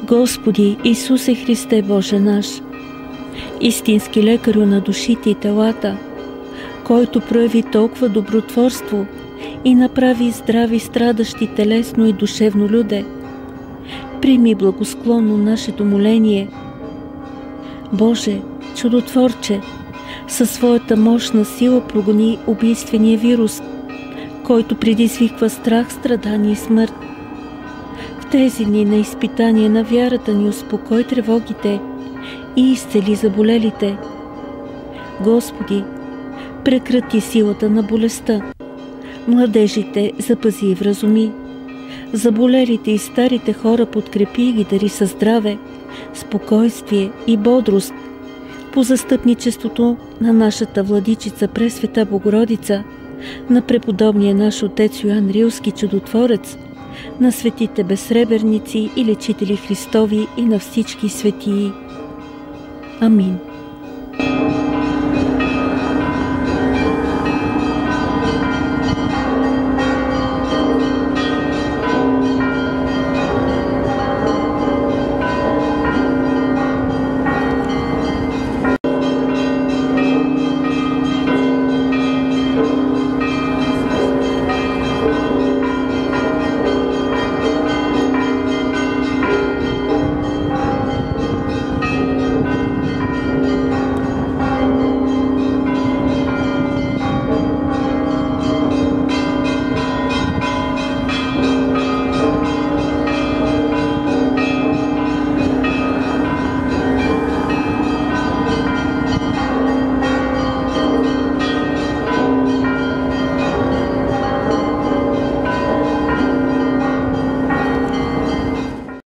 Господи Исусе Христе, Боже наш, истински лекарю на душите и телата, който прояви толкова добротворство и направи здрави страдащи телесно и душевно люде, прими благосклонно нашето моление. Боже, чудотворче, със своята мощна сила прогони убийствения вирус, който предизвиква страх, страдание и смърт. В тези дни на изпитание на вярата ни успокой тревогите и изцели заболелите. Господи, прекрати силата на болестта. Младежите запази и вразуми. Заболелите и старите хора подкрепи и ги дари със здраве, спокойствие и бодрост по застъпничеството на нашата владичица Пресвета Богородица, на преподобния наш отец Йоан Рилски чудотворец, на светите безсребърници и лечители Христови и на всички светии. Амин.